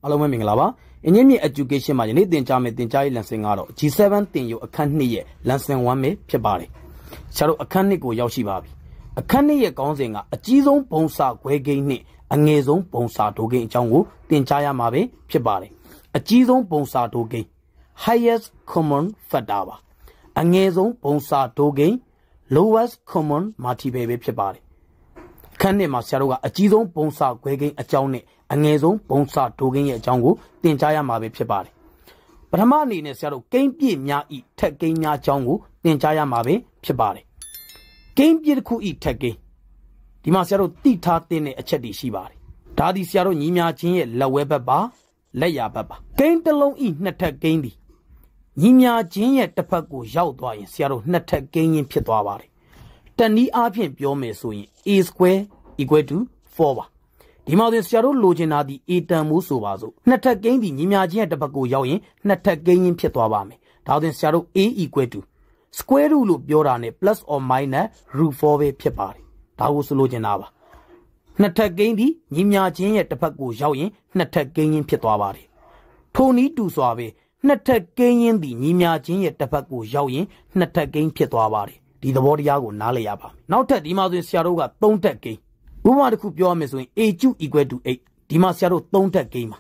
အားလုံးပဲမင်္ဂလာပါအင်းကြီးမြေ education မှာယနေ့သင်ကြားမယ့်သင်ကြားရေး lesson ကတော့ G7 သင်ယူအခန်း2ရဲ့ lesson 1ပဲဖြစ်ပါတယ်ဆရာတို့အခန်း2ကိုရောက်ရှိပါပြီအခန်း2ရဲ့ခေါင်းစဉ်ကအကြီးဆုံးဘုံစာခွဲကိန်းနှင့်အငယ်ဆုံးဘုံစာဒိုကိန်းအကြောင်းကိုသင်ကြားရမှာပဲဖြစ်ပါတယ်အကြီးဆုံးဘုံစာဒိုကိန်း highest common factor ပါအငယ်ဆုံးဘုံစာဒိုကိန်း lowest common multiple ပဲဖြစ်ပါတယ်အခန်း2မှာဆရာတို့ကအကြီးဆုံးဘုံစာခွဲကိန်းအကြောင်းနဲ့အငယ်ဆုံးဘုံစာဒိုကိန်းရဲ့အကြောင်းကိုသင်ကြားရမှာပဲဖြစ်ပါတယ်ပထမအနေနဲ့ဆရာတို့ကိန်းပြည့်များဤထက်ကိန်းများအကြောင်းကိုသင်ကြားရမှာပဲဖြစ်ပါတယ်ကိန်းပြည့်တစ်ခုဤထက်ကိန်းဒီမှာဆရာတို့သိထားတဲ့အချက်တွေရှိပါတယ်ဒါသည်ဆရာတို့ညီမြချင်းရဲ့လက်ဝဲဘက်ပါလက်ရာဘက်ပါကိန်းတစ်လုံးဤနှစ်ထက်ကိန်းသည်ညီမြချင်းရဲ့တစ်ဖက်ကိုရောက်သွားရင်ဆရာတို့နှစ်ထက်ကိန်းရင်းဖြစ်သွားပါတယ်တနည်းအားဖြင့်ပြောမယ်ဆိုရင် a square equal to 4ပါဒီမှာဆရာတို့လိုချင်တာဒီ a တန်မိုးဆိုပါစို့နှစ်ထပ်ကိန်းဒီညီမြချင်းရဲ့တစ်ဖက်ကိုရောက်ရင်နှစ်ထပ်ကိန်းရင်းဖြစ်သွားပါမယ်ဒါဆိုရင်ဆရာတို့ a equal to square root လို့ပြောတာနဲ့ plus or minus root 4ပဲဖြစ်ပါတယ်ဒါကိုဆိုလိုချင်တာပါနှစ်ထပ်ကိန်းဒီညီမြချင်းရဲ့တစ်ဖက်ကိုရောက်ရင်နှစ်ထပ်ကိန်းရင်းဖြစ်သွားပါတယ်ထိုနည်းတူစွာပဲနှစ်ထပ်ကိန်းရင်းဒီညီမြချင်းရဲ့တစ်ဖက်ကိုရောက်ရင်နှစ်ထပ်ကိန်းဖြစ်သွားပါတယ်ဒီသဘောတရားကိုနားလည်ရပါမယ်နောက်ထပ်ဒီမှာဆိုရင်ဆရာတို့က3ထပ်ကိန်းဥပမာတစ်ခုပြောရမယ်ဆိုရင် a cube equal to 8ဒီမှာဆရာတို့3ထပ်ကိန်းပါ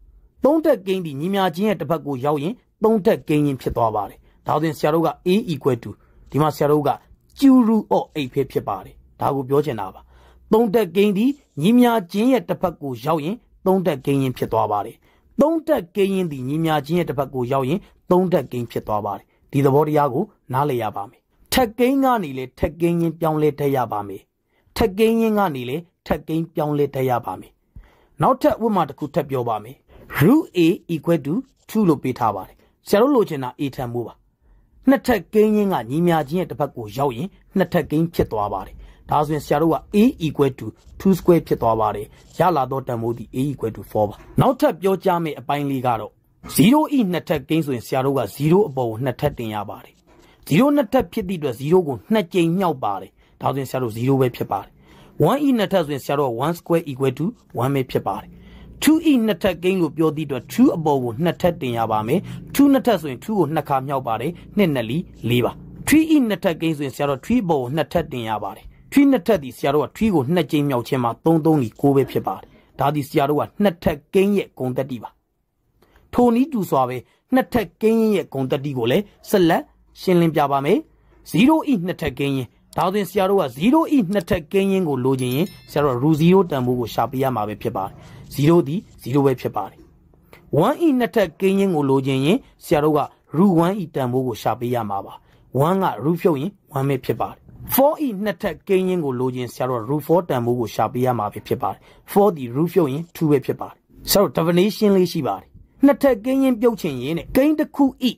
3ထပ်ကိန်းဒီညီမြချင်းရဲ့တစ်ဖက်ကိုရောက်ရင်3ထပ်ကိန်းရင်းဖြစ်သွားပါတယ်ဒါဆိုရင်ဆရာတို့က a equal to ဒီမှာဆရာတို့က cube root of 8ဖြစ်ပါတယ်ဒါကိုပြောချင်တာပါ3ထပ်ကိန်းဒီညီမြချင်းရဲ့တစ်ဖက်ကိုရောက်ရင်3ထပ်ကိန်းရင်းဖြစ်သွားပါတယ်3ထပ်ကိန်းရင်းဒီညီမြချင်းရဲ့တစ်ဖက်ကိုရောက်ရင်3ထပ်ကိန်းဖြစ်သွားပါတယ်ဒီသဘောတရားကိုနားလည်ရပါမယ်ထက်ကိန်းကနေလေထက်ကိန်းရင်းပြောင်းလဲတတ်ရပါမယ်ထက်ကိန်းရင်းကနေလေထက်ကိန်းပြောင်းလဲတတ်ရပါမယ်နောက်ထပ်ဥပမာတစ်ခုထပ်ပြောပါမယ် root a equal to 2လို့ပေးထားပါတယ်ဆရာတို့လိုချင်တာ a ထက်မိုးပါနှစ်ထက်ကိန်းရင်းကညီမြချင်းရဲ့တစ်ဖက်ကိုရောက်ရင်နှစ်ထက်ကိန်းဖြစ်သွားပါတယ်ဒါဆိုရင်ဆရာတို့က a equal to 2 square ဖြစ်သွားပါတယ်ရလာတော့တန်မိုးဒီ a equal to 4ပါနောက်ထပ်ပြောကြမယ့်အပိုင်းလေးကတော့0 e နှစ်ထက်ကိန်းဆိုရင်ဆရာတို့က0အပေါ်ကိုနှစ်ထက်တင်ရပါတယ်0နှစ်ထပ်ဖြစ်သည့်အတွက်0ကို2ကြိမ်မြောက်ပါတယ်ဒါဆိုရင်ဆရာတို့0ပဲဖြစ်ပါတယ်1e နှစ်ထပ်ဆိုရင်ဆရာတို့1 square equal to 1ပဲဖြစ်ပါတယ် 2e နှစ်ထပ်ကိန်းလို့ပြောသည့်အတွက်2အပေါ်ကို2ထပ်တင်ရပါမယ်2နှစ်ထပ်ဆိုရင်2ကို2ခါမြောက်ပါတယ်2နဲ့4ပါ 3e နှစ်ထပ်ကိန်းဆိုရင်ဆရာတို့3အပေါ်ကို2ထပ်တင်ရပါတယ်3နှစ်ထပ်ဒီဆရာတို့က3ကို2ကြိမ်မြောက်ခြင်းမှာ3 3 9ပဲဖြစ်ပါတယ်ဒါဒီဆရာတို့က2ထပ်ကိန်းရဲ့ဂုဏ်တက်တိပါထိုနည်းတူစွာပဲ2ထပ်ကိန်းရဲ့ဂုဏ်တက်တိကိုလည်းဆက်လက်ရှင်းလင်းပြပါမယ်0 e နှစ်ထပ်ကိန်းရင်ဒါဆိုရင်ဆရာတို့က0 e နှစ်ထပ်ကိန်းရင်ကိုလိုချင်ရင်ဆရာတို့ root 0တန်ဖိုးကိုရှာပေးရမှာပဲဖြစ်ပါတယ်0ဒီ0ပဲဖြစ်ပါတယ်1 e နှစ်ထပ်ကိန်းရင်ကိုလိုချင်ရင်ဆရာတို့က root 1 e တန်ဖိုးကိုရှာပေးရမှာပါ1က root ဖြုတ်ရင်1ပဲဖြစ်ပါတယ်4 e နှစ်ထပ်ကိန်းရင်ကိုလိုချင်ဆရာတို့ root 4တန်ဖိုးကိုရှာပေးရမှာပဲဖြစ်ပါတယ်4ဒီ root ဖြုတ်ရင်2ပဲဖြစ်ပါတယ်ဆရာတို့ definition လေးရှိပါတယ်နှစ်ထပ်ကိန်းရင်ပြုတ်ချင်ရင်နဲ့ကိန်းတစ်ခု e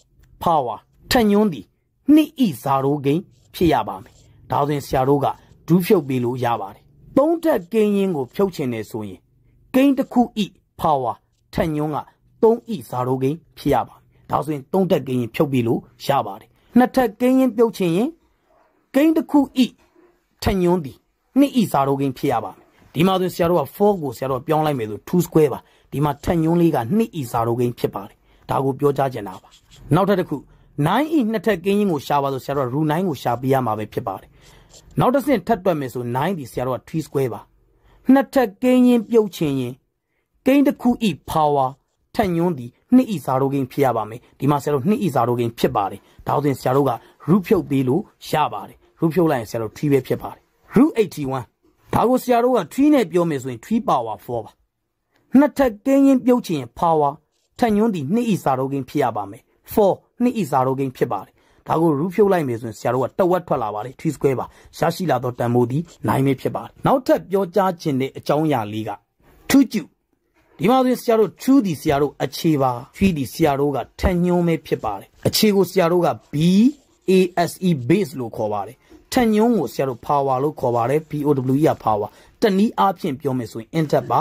power ထက်ညွန်းသည်2 e 0ကိန်းဖြစ်ရပါမယ်ဒါဆိုရင်ဆရာတို့ကဒူးဖြုတ်ပေးလို့ရပါတယ်3ထပ်ကိန်းရင်းကိုဖြုတ်ချင်တယ်ဆိုရင်ကိန်းတစ်ခု e power ထက်ညွန်းက3 e 0ကိန်းဖြစ်ရပါမယ်ဒါဆိုရင်3ထပ်ကိန်းရင်းဖြုတ်ပေးလို့ရပါတယ်နှစ်ထပ်ကိန်းရင်းပြုတ်ချင်ရင်ကိန်းတစ်ခု e ထက်ညွန်းသည်2 e 0ကိန်းဖြစ်ရပါမယ်ဒီမှာဆိုဆရာတို့က4ကိုဆရာတို့ပြောင်းလိုက်မယ်ဆို2 square ပါဒီမှာထက်ညွန်းလေးက2 e 0ကိန်းဖြစ်ပါတယ်ဒါကိုပြောကြားချင်တာပါနောက်ထပ်တစ်ခု9e နှစ်ထပ်ကိန်းရင်းကိုရှာပါဆိုဆရာတို့က root 9ကိုရှာပေးရမှာပဲဖြစ်ပါတယ်နောက်တစ်ဆင့်ထပ်တွက်မယ်ဆို9ဒီဆရာတို့က3 square ပါနှစ်ထပ်ကိန်းရင်းပြုတ်ချင်ရင်ကိန်းတစ်ခု e power ထက်ညွန်းဒီ2 e 0ကိန်းဖြစ်ရပါမယ်ဒီမှာဆရာတို့2 e 0ကိန်းဖြစ်ပါတယ်ဒါဆိုရင်ဆရာတို့က root ဖြုတ်ပေးလို့ရပါတယ် root ဖြုတ်လိုက်ရင်ဆရာတို့3ပဲဖြစ်ပါတယ် root 81ဒါကိုဆရာတို့က3နဲ့ပြောမယ်ဆိုရင်3 power 4ပါနှစ်ထပ်ကိန်းရင်းပြုတ်ချင်ရင် power ထက်ညွန်းဒီ2 e 0ကိန်းဖြစ်ရပါမယ်4 2 e 0ကိန်းဖြစ်ပါတယ်ဒါကို root ဖြုတ်လိုက်မယ်ဆိုရင်ဆရာတို့ကတဝက်ထွက်လာပါတယ်3 square ပါရရှိလာတော့တန်ဖိုးဒီ9ပဲဖြစ်ပါတယ်နောက်ထပ်ပြောကြားခြင်းတဲ့အကြောင်းအရာလေးက2ကျဒီမှာဆိုရင်ဆရာတို့2ဒီဆရာတို့အခြေပါ3ဒီဆရာတို့ကထက်ညွန်းပဲဖြစ်ပါတယ်အခြေကိုဆရာတို့က base base လို့ခေါ်ပါတယ်ထက်ညွန်းကိုဆရာတို့ power လို့ခေါ်ပါတယ် power က power တနည်းအားဖြင့်ပြောမယ်ဆိုရင် index ပါ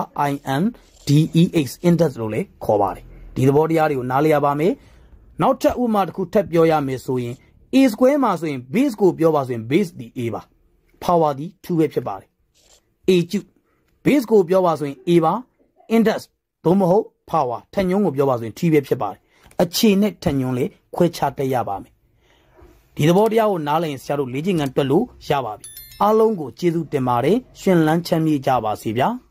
index index လို့လည်းခေါ်ပါတယ်ဒီသဘောတရားတွေကိုနားလည်ရပါမယ်နောက်ထပ်ဥပမာတစ်ခုထပ်ပြောရမယ်ဆိုရင် a square မှာဆိုရင် base ကိုပြောပါဆိုရင် base ဒီ a ပါ power ဒီ2ပဲဖြစ်ပါတယ် a cube base ကိုပြောပါဆိုရင် a ပါ index သို့မဟုတ် power ထက်ညွန်းကိုပြောပါဆိုရင် T ပဲဖြစ်ပါတယ်အခြေနဲ့ထက်ညွန်းလေးခွဲခြားတက်ရပါမယ်ဒီသဘောတရားကိုနားလည်ရင်ဆရာတို့လေ့ကျင့်ခန်းတွက်လို့ရပါပြီအားလုံးကိုကျေးဇူးတင်ပါတယ်ရှင်လန်းချမ်းမြေ့ကြပါစေဗျာ